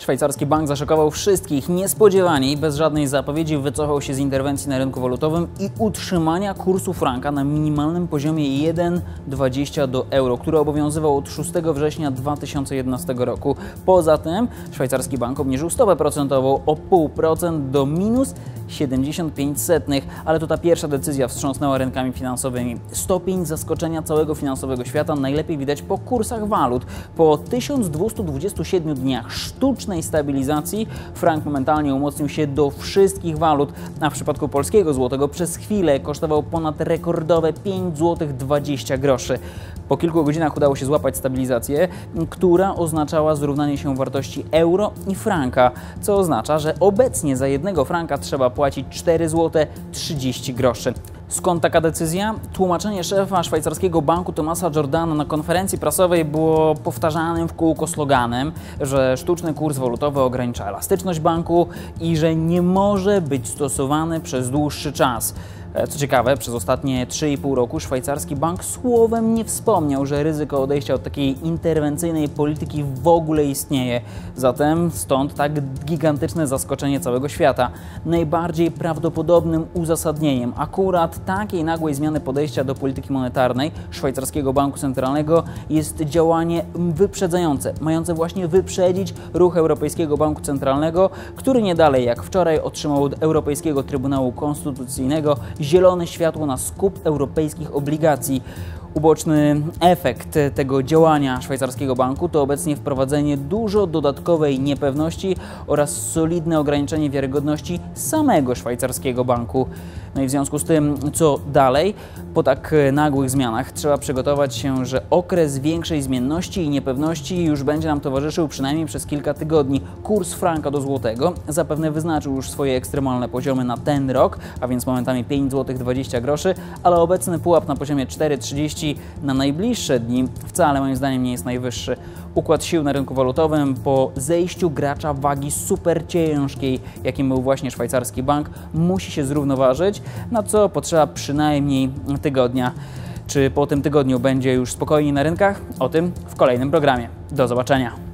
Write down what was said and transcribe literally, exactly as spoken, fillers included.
Szwajcarski bank zaszokował wszystkich niespodziewanie i bez żadnej zapowiedzi wycofał się z interwencji na rynku walutowym i utrzymania kursu franka na minimalnym poziomie jeden przecinek dwadzieścia do euro, który obowiązywał od szóstego września dwa tysiące jedenastego roku. Poza tym szwajcarski bank obniżył stopę procentową o pół procent do minus siedemdziesiąt pięć setnych, ale to ta pierwsza decyzja wstrząsnęła rynkami finansowymi. Stopień zaskoczenia całego finansowego świata najlepiej widać po kursach walut. Po tysiąc dwieście dwudziestu siedmiu dniach sztucznej stabilizacji frank momentalnie umocnił się do wszystkich walut, a w przypadku polskiego złotego przez chwilę kosztował ponad rekordowe pięć złotych dwadzieścia groszy. Po kilku godzinach udało się złapać stabilizację, która oznaczała zrównanie się wartości euro i franka, co oznacza, że obecnie za jednego franka trzeba płacić cztery złote trzydzieści groszy. Skąd taka decyzja? Tłumaczenie szefa szwajcarskiego banku Thomasa Jordana na konferencji prasowej było powtarzanym w kółko sloganem, że sztuczny kurs walutowy ogranicza elastyczność banku i że nie może być stosowany przez dłuższy czas. Co ciekawe, przez ostatnie trzy i pół roku szwajcarski bank słowem nie wspomniał, że ryzyko odejścia od takiej interwencyjnej polityki w ogóle istnieje. Zatem stąd tak gigantyczne zaskoczenie całego świata. Najbardziej prawdopodobnym uzasadnieniem akurat takiej nagłej zmiany podejścia do polityki monetarnej szwajcarskiego banku centralnego jest działanie wyprzedzające, mające właśnie wyprzedzić ruch Europejskiego Banku Centralnego, który nie dalej jak wczoraj otrzymał od Europejskiego Trybunału Konstytucyjnego zielone światło na skup europejskich obligacji. Uboczny efekt tego działania szwajcarskiego banku to obecnie wprowadzenie dużo dodatkowej niepewności oraz solidne ograniczenie wiarygodności samego szwajcarskiego banku. No i w związku z tym, co dalej? Po tak nagłych zmianach trzeba przygotować się, że okres większej zmienności i niepewności już będzie nam towarzyszył przynajmniej przez kilka tygodni. Kurs franka do złotego zapewne wyznaczył już swoje ekstremalne poziomy na ten rok, a więc momentami pięć złotych dwadzieścia groszy, ale obecny pułap na poziomie cztery trzydzieści na najbliższe dni wcale moim zdaniem nie jest najwyższy. Układ sił na rynku walutowym po zejściu gracza wagi super ciężkiej, jakim był właśnie szwajcarski bank, musi się zrównoważyć, na co potrzeba przynajmniej tygodnia. Czy po tym tygodniu będzie już spokojniej na rynkach? O tym w kolejnym programie. Do zobaczenia.